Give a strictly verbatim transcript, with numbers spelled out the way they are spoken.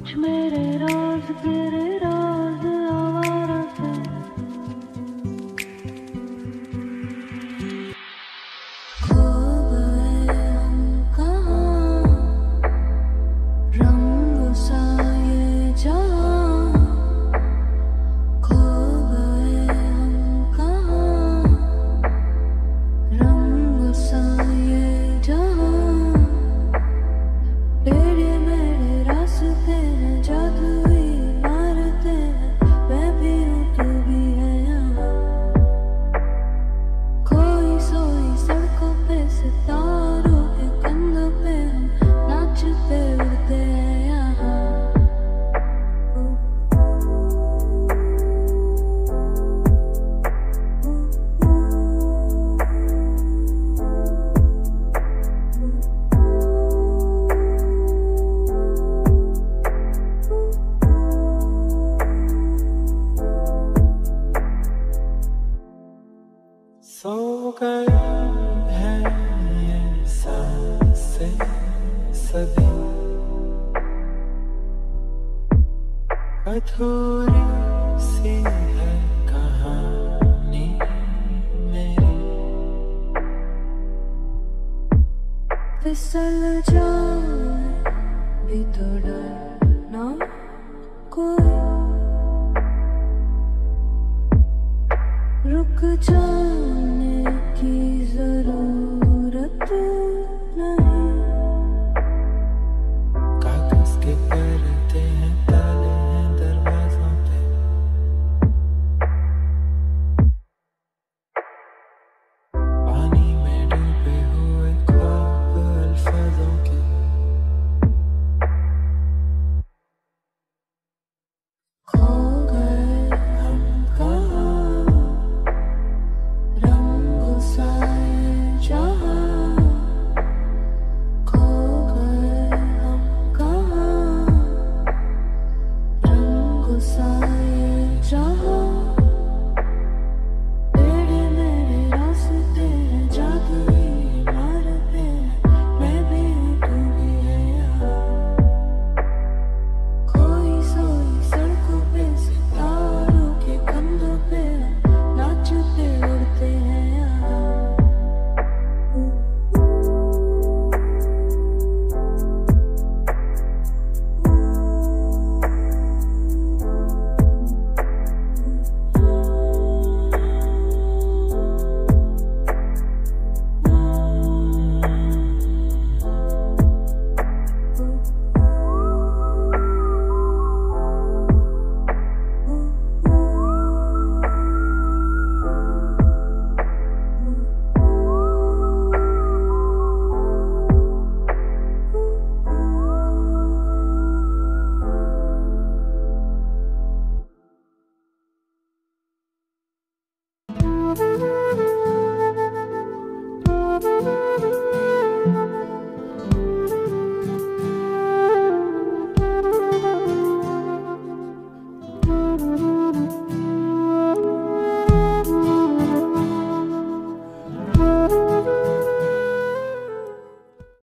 कुछ मेरे राज तेरे राज आवारा से खो गए हम कहाँ रंग सा ये जहाँ खो गए हम कहाँ रंग सा ये जहाँ टेढ़े मेढ़े रास्ते हैं जादुई इमारतें हैं मैं भी हूँ तू भी है यहाँ खोई सोई सड़कों पे सितारों के कंधों पे हम नाचते उड़ते हैं यहाँ सो गई है ये सांसें सदी अधूरी सी है कहानी मेरी फिसल जाए भी तो डर ना कोई रुक जाए